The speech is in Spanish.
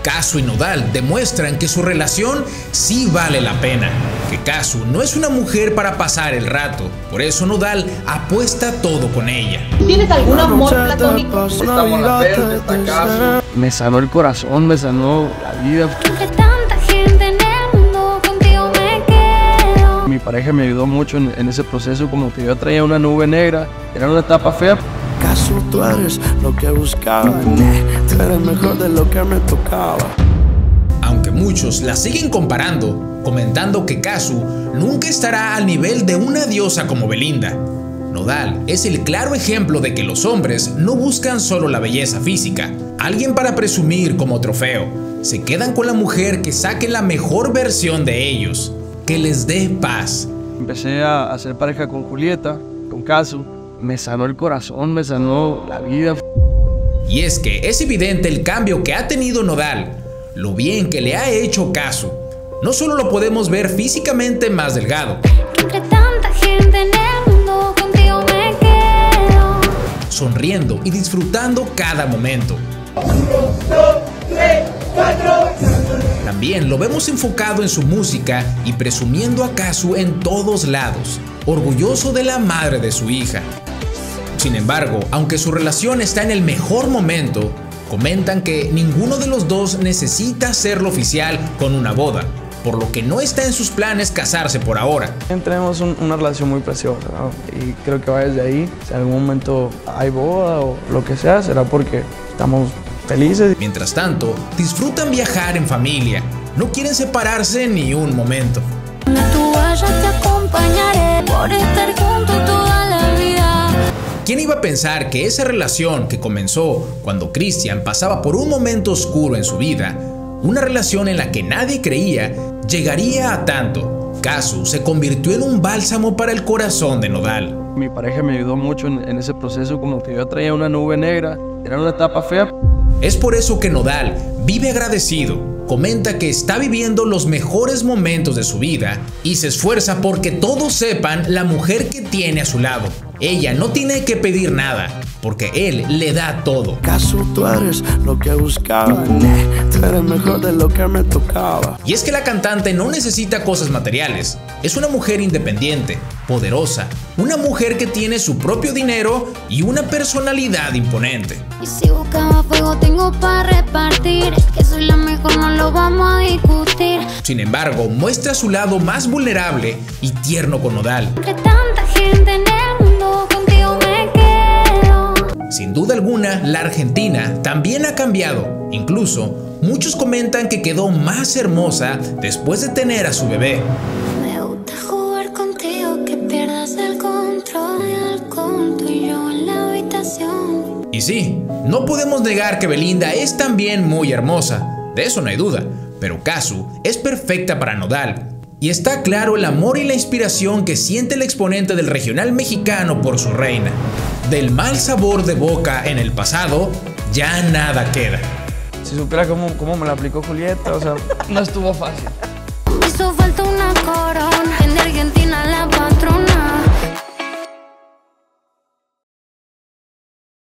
Casu y Nodal demuestran que su relación sí vale la pena, que Casu no es una mujer para pasar el rato, por eso Nodal apuesta todo con ella. ¿Tienes algún amor platónico? Está Mona Verde, está Casu. Me sanó el corazón, me sanó la vida. Entre tanta gente en el mundo, contigo me quedo. Mi pareja me ayudó mucho en ese proceso, como que yo traía una nube negra, era una etapa fea. Casu, tú eres lo que buscaba, tú eres mejor de lo que me tocaba. Aunque muchos la siguen comparando, comentando que Casu nunca estará al nivel de una diosa como Belinda, Nodal es el claro ejemplo de que los hombres no buscan solo la belleza física, alguien para presumir como trofeo. Se quedan con la mujer que saque la mejor versión de ellos, que les dé paz. Empecé a hacer pareja con Julieta, con Casu. Me sanó el corazón, me sanó la vida. Y es que es evidente el cambio que ha tenido Nodal, lo bien que le ha hecho Casu. No solo lo podemos ver físicamente más delgado, Entre tanta gente en el mundo, contigo me quedo. sonriendo y disfrutando cada momento. 1, 2, 3, 4. También lo vemos enfocado en su música y presumiendo a Casu en todos lados, orgulloso de la madre de su hija. Sin embargo, aunque su relación está en el mejor momento, comentan que ninguno de los dos necesita hacerlo oficial con una boda, por lo que no está en sus planes casarse por ahora. Tenemos una relación muy preciosa, ¿no? Y creo que va desde ahí. Si en algún momento hay boda o lo que sea, será porque estamos felices. Mientras tanto, disfrutan viajar en familia, no quieren separarse ni un momento. Donde tú vayas te acompañaré, por estar juntos toda la vida. ¿Quién iba a pensar que esa relación que comenzó cuando Christian pasaba por un momento oscuro en su vida, una relación en la que nadie creía, llegaría a tanto? Casu se convirtió en un bálsamo para el corazón de Nodal. Mi pareja me ayudó mucho en ese proceso, como que yo traía una nube negra, era una etapa fea. Es por eso que Nodal vive agradecido. Comenta que está viviendo los mejores momentos de su vida y se esfuerza porque todos sepan la mujer que tiene a su lado. Ella no tiene que pedir nada, porque él le da todo. Casu, tú eres lo que buscaba, tú eres mejor de lo que me tocaba. Y es que la cantante no necesita cosas materiales. Es una mujer independiente, poderosa, una mujer que tiene su propio dinero y una personalidad imponente. Y si buscaba fuego tengo para repartir, es que soy la mejor, no lo vamos a discutir. Sin embargo, muestra su lado más vulnerable y tierno con Nodal. Entre tanta gente en el mundo, contigo me quedo. Sin duda alguna, la Argentina también ha cambiado. Incluso, muchos comentan que quedó más hermosa después de tener a su bebé. Me gusta jugar contigo, que pierdas el control, con tú y yo en la habitación. Y sí, no podemos negar que Belinda es también muy hermosa, de eso no hay duda, pero Casu es perfecta para Nodal. Y está claro el amor y la inspiración que siente el exponente del regional mexicano por su reina. Del mal sabor de boca en el pasado, ya nada queda. Si supiera cómo me la aplicó Julieta, o sea, no estuvo fácil. Hizo falta una corona, en Argentina la patrona.